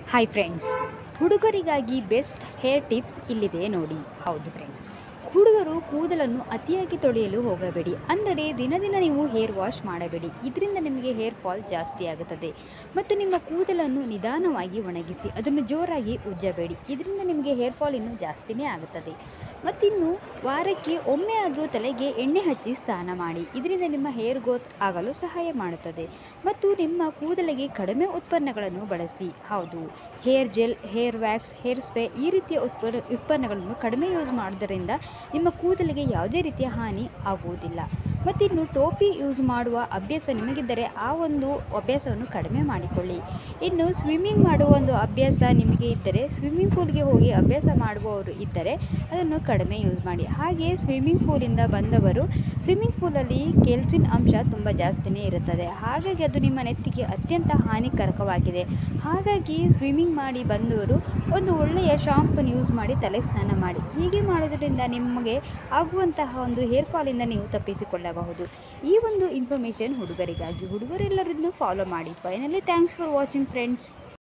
Hi friends, ಹುಡುಗರಿಗಾಗಿ best hair tips ಇಲ್ಲಿದೆ ನೋಡಿ. ಹೌದು ಫ್ರೆಂಡ್ಸ್, ಹುಡುಗರು ಕೂದಲನ್ನು ಅತಿಯಾಗಿ ತೊಳೆಯಲು ಹೋಗಬೇಡಿ. ಅಂದರೆ ದಿನ ನೀವು ಹೇರ್ ವಾಶ್ ಮಾಡಬೇಡಿ. ಇದರಿಂದ ನಿಮಗೆ ಹೇರ್ ಫಾಲ್ ಜಾಸ್ತಿ ಆಗುತ್ತದೆ. ಮತ್ತು ನಿಮ್ಮ ಕೂದಲನ್ನು ನಿಧಾನವಾಗಿ ಒಣಗಿಸಿ, ಅದನ್ನು ಜೋರಾಗಿ ಉಜ್ಜಬೇಡಿ. ಇದರಿಂದ ನಿಮಗೆ ಹೇರ್ ಫಾಲ್ ಇನ್ನೂ ಜಾಸ್ತಿನೇ ಆಗುತ್ತದೆ. ಮತ್ತಿನ್ನು ವಾರಕ್ಕೆ ಒಮ್ಮೆ ಆದರೂ ತಲೆಗೆ ಎಣ್ಣೆ ಹಚ್ಚಿ ಸ್ನಾನ ಮಾಡಿ. ಇದರಿಂದ ನಿಮ್ಮ ಹೇರ್ ಗ್ರೋತ್ ಆಗಲು ಸಹಾಯ ಮಾಡುತ್ತದೆ. ಮತ್ತು ನಿಮ್ಮ ಕೂದಲಿಗೆ ಕಡಿಮೆ ಉತ್ಪನ್ನಗಳನ್ನು ಬಳಸಿ. ಹೌದು, hair gel, hair wax, hair spray ಈ ರೀತಿಯ ಉತ್ಪನ್ನಗಳನ್ನು ಕಡಿಮೆ ಯೂಸ್ ಮಾಡೋದರಿಂದ ನಿಮ್ಮ ಕೂದಲಿಗೆ ಯಾವುದೇ ರೀತಿಯ ಹಾನಿ ಆಗುವುದಿಲ್ಲ. ಮತ್ತಿನ್ನು ಟೋಪಿ ಯೂಸ್ ಮಾಡುವ ಅಭ್ಯಾಸ ನಿಮಗಿದ್ದರೆ ಆ ಒಂದು ಅಭ್ಯಾಸವನ್ನು ಕಡಿಮೆ ಮಾಡಿಕೊಳ್ಳಿ. ಇನ್ನು ಸ್ವಿಮ್ಮಿಂಗ್ ಮಾಡುವ ಒಂದು ಅಭ್ಯಾಸ ನಿಮಗೆ ಇದ್ದರೆ, ಸ್ವಿಮ್ಮಿಂಗ್ ಪೂಲ್ಗೆ ಹೋಗಿ ಅಭ್ಯಾಸ ಮಾಡುವವರು ಇದ್ದರೆ ಅದನ್ನು ಕಡಿಮೆ ಯೂಸ್ ಮಾಡಿ. ಹಾಗೆ ಸ್ವಿಮ್ಮಿಂಗ್ ಪೂಲಿಂದ ಬಂದವರು, ಸ್ವಿಮ್ಮಿಂಗ್ ಪೂಲಲ್ಲಿ ಕ್ಯಾಲ್ಸಿಯಂ ಅಂಶ ತುಂಬ ಜಾಸ್ತಿನೇ ಇರುತ್ತದೆ. ಹಾಗಾಗಿ ಅದು ನಿಮ್ಮ ನೆತ್ತಿಗೆ ಅತ್ಯಂತ ಹಾನಿಕಾರಕವಾಗಿದೆ. ಹಾಗಾಗಿ ಸ್ವಿಮ್ಮಿಂಗ್ ಮಾಡಿ ಬಂದವರು ಒಂದು ಒಳ್ಳೆಯ ಶಾಂಪೂನ ಯೂಸ್ ಮಾಡಿ ತಲೆ ಸ್ನಾನ ಮಾಡಿ. ಹೀಗೆ ಮಾಡೋದರಿಂದ ನಿಮಗೆ ಆಗುವಂತಹ ಒಂದು ಹೇರ್ ಫಾಲಿಂದ ನೀವು ತಪ್ಪಿಸಿಕೊಳ್ಳಬಹುದು. ಈ ಒಂದು ಇನ್ಫಾರ್ಮೇಷನ್ ಹುಡುಗರಿಗಾಗಿ. ಹುಡುಗರೆಲ್ಲರನ್ನು ಫಾಲೋ ಮಾಡಿ. Finally thanks for watching friends.